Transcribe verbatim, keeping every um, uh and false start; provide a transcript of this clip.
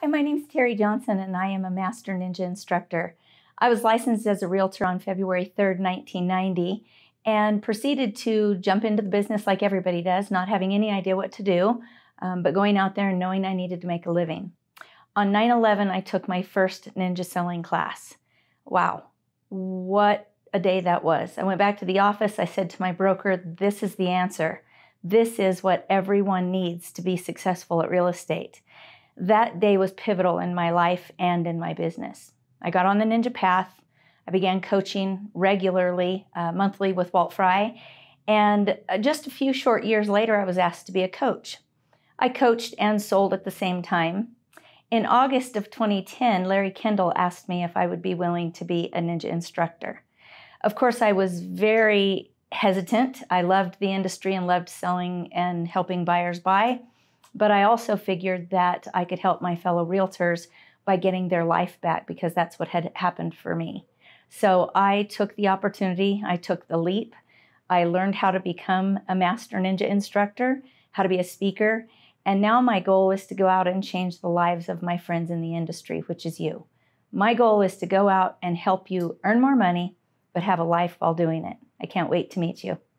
Hi, my name is Terry Johnson, and I am a Master Ninja instructor. I was licensed as a realtor on February third, nineteen ninety, and proceeded to jump into the business like everybody does, not having any idea what to do, um, but going out there and knowing I needed to make a living. On nine eleven, I took my first ninja selling class. Wow, what a day that was. I went back to the office. I said to my broker, this is the answer. This is what everyone needs to be successful at real estate. That day was pivotal in my life and in my business. I got on the ninja path. I began coaching regularly, uh, monthly with Walt Fry. And just a few short years later, I was asked to be a coach. I coached and sold at the same time. In August of twenty ten, Larry Kendall asked me if I would be willing to be a ninja instructor. Of course, I was very hesitant. I loved the industry and loved selling and helping buyers buy. But I also figured that I could help my fellow realtors by getting their life back, because that's what had happened for me. So I took the opportunity, I took the leap. I learned how to become a Master Ninja instructor, how to be a speaker, and now my goal is to go out and change the lives of my friends in the industry, which is you. My goal is to go out and help you earn more money, but have a life while doing it. I can't wait to meet you.